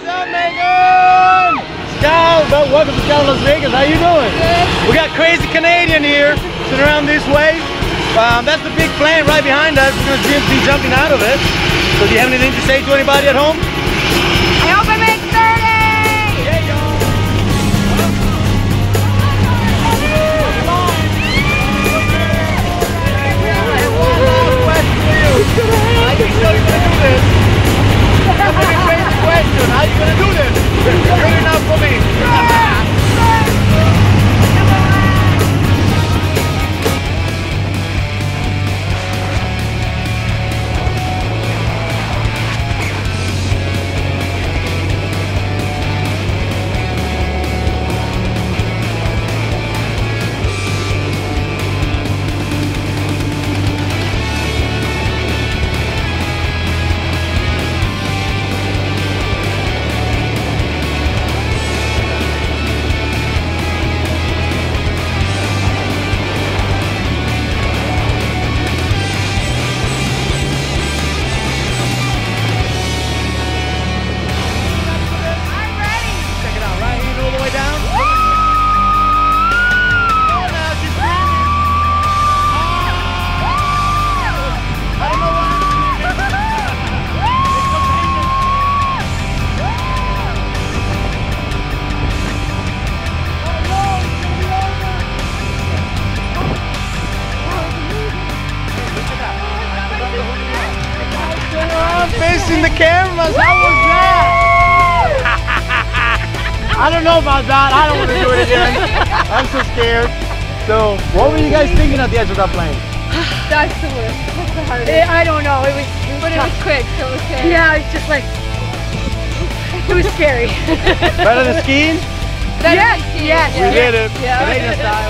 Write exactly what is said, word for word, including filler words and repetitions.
up, Megan? Scout, welcome to Scout Las Vegas. How you doing? Good. We got Crazy Canadian here, sitting around this way. Um, that's the big plane right behind us. We're going to be jumping out of it. So do you have anything to say to anybody at home? I hope I make thirty! Yeah, y'all. How you know you're going to do this? That's a big crazy question. How you going to do this? Good enough for me. Facing the cameras, how was that? I don't know about that. I don't want to do it again. I'm so scared. So, what were you guys thinking at the edge of that plane? That's the worst. That's the hardest. It, I don't know. It was, it was but tough. It was quick, so it was scary. Yeah, it's just like, it was scary. Better than skiing? Yes, yes. We did it. Yeah. Canadian style.